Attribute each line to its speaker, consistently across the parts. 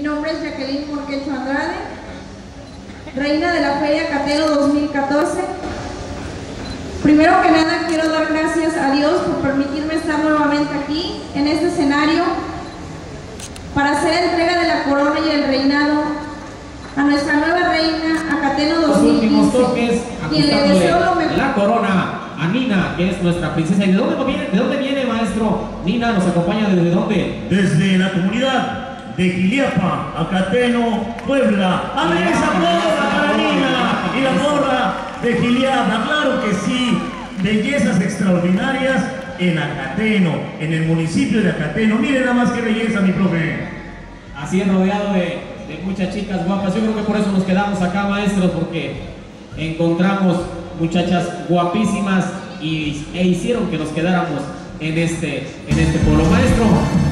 Speaker 1: nombre es Jacqueline Morquecho Andrade, reina de la Feria Cateno 2014. Primero que nada quiero dar gracias a Dios por permitirme estar nuevamente aquí, en este escenario, para hacer entrega de la corona y el reinado a nuestra nueva reina, a Cateno 2015.
Speaker 2: Los últimos toques,
Speaker 1: quien le deseo lo mejor.
Speaker 2: La corona a Nina, que es nuestra princesa. ¿Y de dónde viene, maestro? Nina nos acompaña, ¿desde dónde?
Speaker 3: Desde la comunidad de Giliapa, a Cateno, Puebla. ¡A ver esa porra para Nina! Y la porra de Giliapa, claro que sí. Bellezas extraordinarias en Acateno, en el municipio de Acateno. Miren nada más qué belleza, mi profe.
Speaker 2: Así es, rodeado de muchas chicas guapas. Yo creo que por eso nos quedamos acá, maestros, porque encontramos muchachas guapísimas e hicieron que nos quedáramos en este pueblo. Maestro.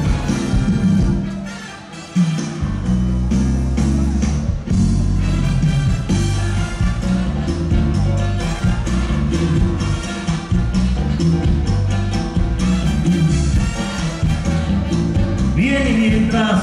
Speaker 3: Bien, y mientras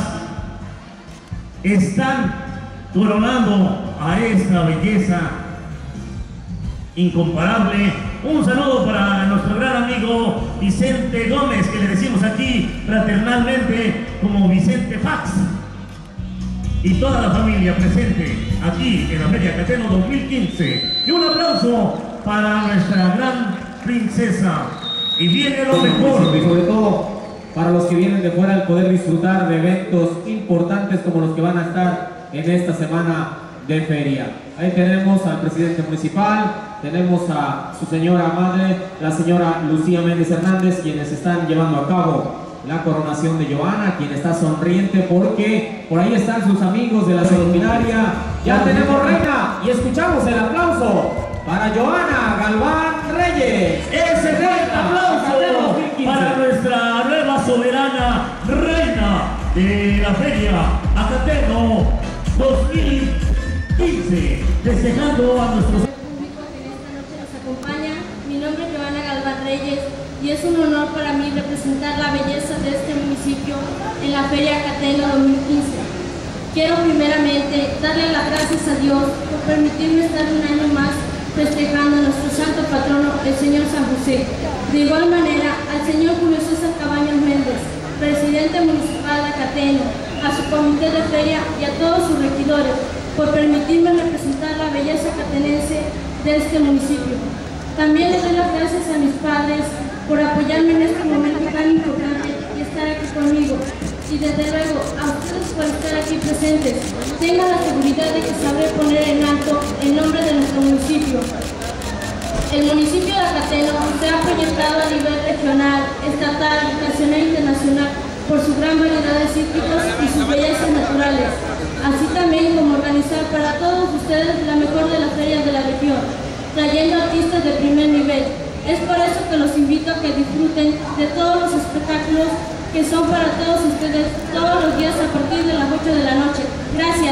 Speaker 3: están coronando a esta belleza incomparable, un saludo para nuestro gran amigo Vicente Gómez, que le decimos aquí fraternalmente como Vicente Fax, y toda la familia presente aquí en la Feria Cateno 2015. Y un aplauso para nuestra gran princesa. Y viene lo mejor.
Speaker 2: Y sobre todo para los que vienen de fuera, el poder disfrutar de eventos importantes como los que van a estar en esta semana de feria. Ahí tenemos al presidente municipal, tenemos a su señora madre, la señora Lucía Méndez Hernández, quienes están llevando a cabo la coronación de Joana, quien está sonriente porque por ahí están sus amigos de la seminaria. Ya tenemos reina y escuchamos el aplauso para Joana Galván Reyes.
Speaker 3: Ese fue el aplauso para nuestra nueva soberana reina de la Feria Acateno 2015, festejando a nuestros
Speaker 4: público que en esta noche nos acompaña. Mi nombre es Joana Galván Reyes y es un honor para mí representar la belleza de este municipio en la Feria Cateno 2015. Quiero primeramente darle las gracias a Dios por permitirme estar un año más festejando a nuestro santo patrono, el señor San José. De igual manera, al señor Julio César Cabañas Méndez, presidente municipal de Cateno, a su comité de feria y a todos sus regidores, por permitirme representar la belleza catenense de este municipio. También les doy las gracias a mis padres por apoyarme en este momento tan importante y estar aquí conmigo. Y desde luego a ustedes por estar aquí presentes. Tengan la seguridad de que sabré poner en alto el nombre de nuestro municipio. El municipio de Acateno se ha proyectado a nivel regional, estatal, nacional e internacional por su gran variedad de cítricos y sus bellezas naturales, así también como organizar para todos ustedes la mejor de las ferias de la región, trayendo artistas de primer nivel. Es por eso que los invito a que disfruten de todos los espectáculos que son para todos ustedes todos los días a partir de las 8 de la noche. Gracias.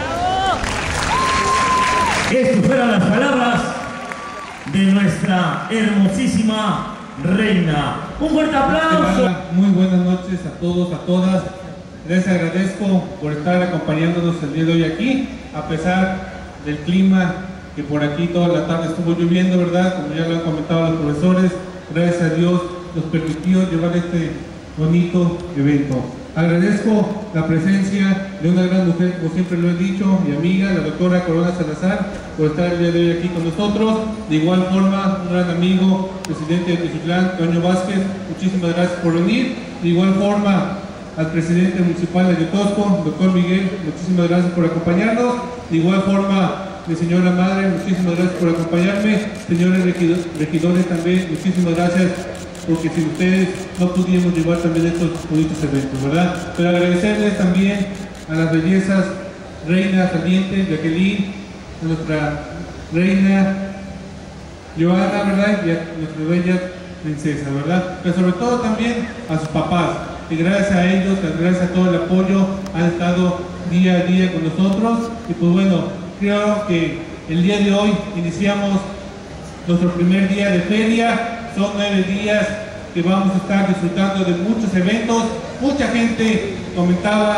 Speaker 3: Estas fueron las palabras de nuestra hermosísima reina. Un fuerte aplauso.
Speaker 5: Muy buenas noches a todos, a todas. Les agradezco por estar acompañándonos el día de hoy aquí, a pesar del clima que por aquí toda la tarde estuvo lloviendo, ¿verdad? Como ya lo han comentado los profesores, gracias a Dios nos permitió llevar este bonito evento. Agradezco la presencia de una gran mujer, como siempre lo he dicho, mi amiga, la doctora Corona Salazar, por estar el día de hoy aquí con nosotros. De igual forma, un gran amigo, presidente de Teciutlán, Toño Vázquez, muchísimas gracias por venir. De igual forma, al presidente municipal de Yotosco, doctor Miguel, muchísimas gracias por acompañarnos. De igual forma, mi señora madre, muchísimas gracias por acompañarme. Señores regidores también, muchísimas gracias, porque sin ustedes no pudiéramos llevar también estos bonitos eventos, ¿verdad? Pero agradecerles también a las bellezas reina saliente, Jacqueline, a nuestra reina Joana, ¿verdad? Y a nuestra bella princesa, ¿verdad? Pero sobre todo también a sus papás, que gracias a ellos, gracias a todo el apoyo, han estado día a día con nosotros. Y pues bueno, creo que el día de hoy iniciamos nuestro primer día de feria. Son 9 días que vamos a estar disfrutando de muchos eventos. Mucha gente comentaba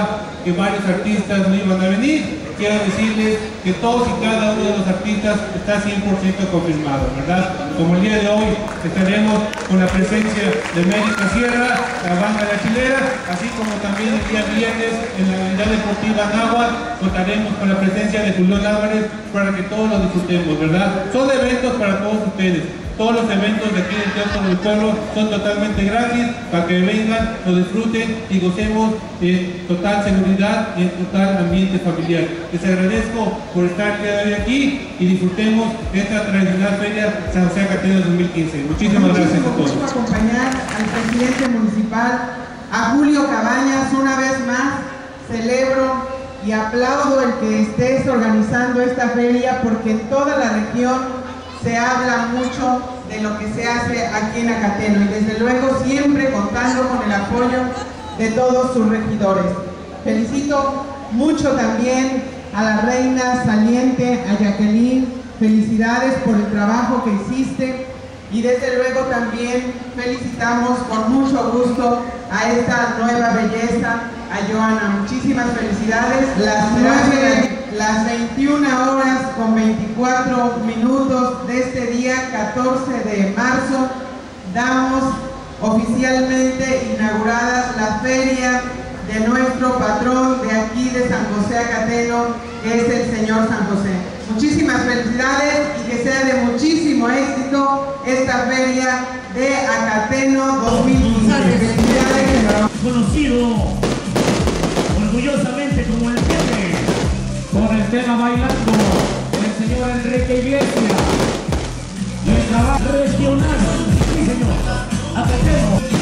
Speaker 5: que varios artistas no iban a venir. Quiero decirles que todos y cada uno de los artistas está 100% confirmado, ¿verdad? Como el día de hoy estaremos con la presencia de América Sierra, la banda de la Chilera, así como también el día viernes en la unidad deportiva Náhuatl contaremos con la presencia de Julián Álvarez para que todos lo disfrutemos, ¿verdad? Son eventos para todos ustedes. Todos los eventos de aquí del Teatro del Pueblo son totalmente gratis para que vengan, lo disfruten y gocemos de total seguridad y en total ambiente familiar. Les agradezco por estar el día de hoy aquí y disfrutemos esta tradicional feria San José Acateno 2015. Muchísimas gracias a todos.
Speaker 6: Quiero acompañar al presidente municipal, a Julio Cabañas. Una vez más celebro y aplaudo el que estés organizando esta feria, porque en toda la región se habla mucho de lo que se hace aquí en Acateno y desde luego siempre contando con el apoyo de todos sus regidores. Felicito mucho también a la reina saliente, a Jacqueline, felicidades por el trabajo que hiciste y desde luego también felicitamos con mucho gusto a esta nueva belleza, a Joana. Muchísimas felicidades. Las 21 horas con 24 minutos de este día 14 de marzo damos oficialmente inauguradas la feria de nuestro patrón de aquí de San José Acateno, que es el señor San José. Muchísimas felicidades y que sea de muchísimo éxito esta feria de Acateno 2015. Felicidades.
Speaker 3: Conocido orgullosamente como el jefe.
Speaker 2: Con el tema bailando, el señor Enrique Iglesias. Y el trabajo
Speaker 3: Regional. Sí, señor. Acateno.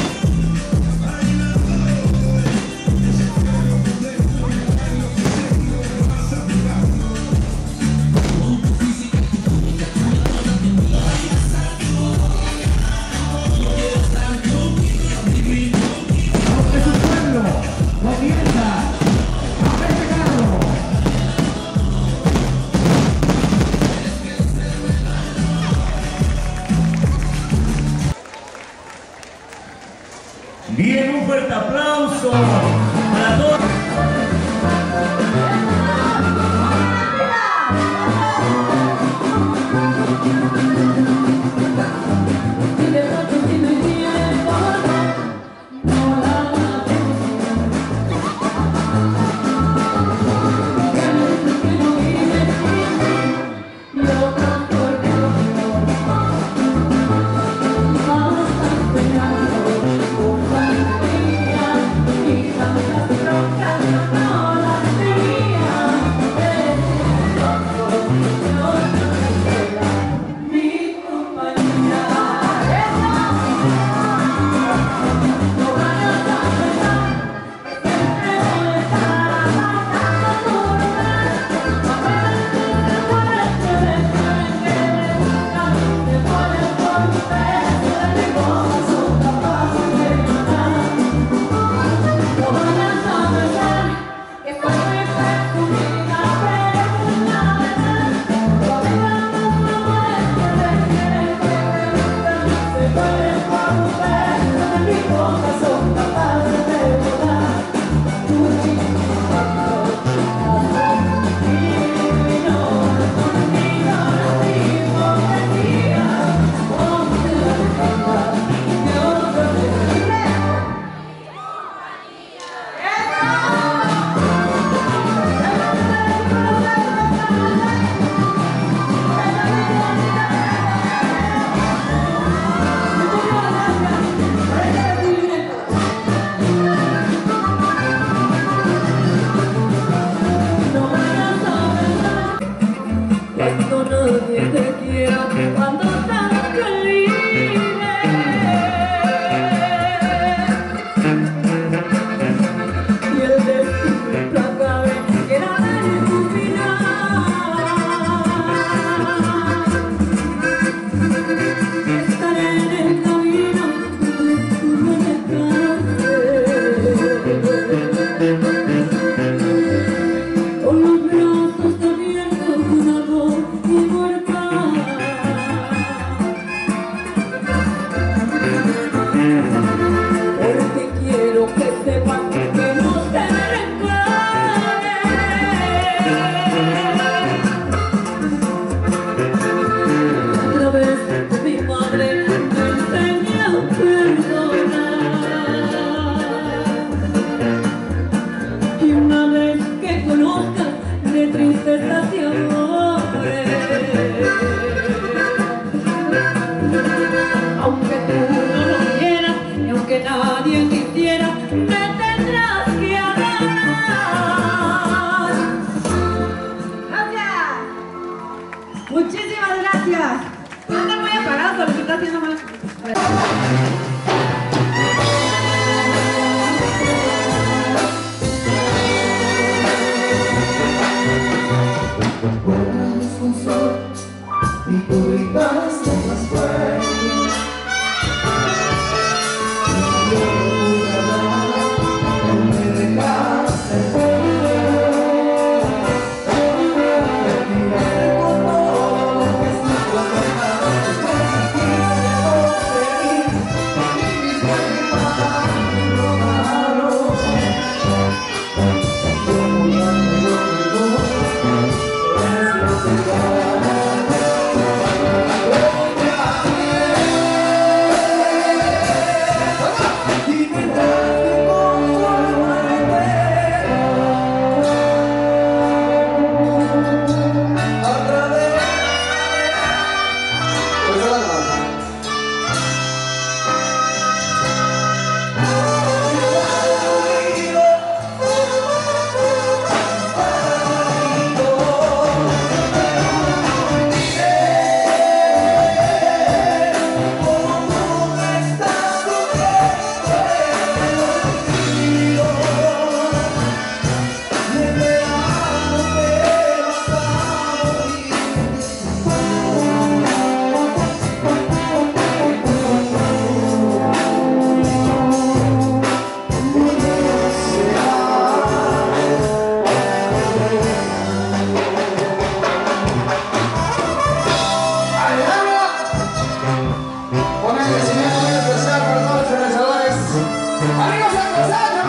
Speaker 7: ¡Vamos,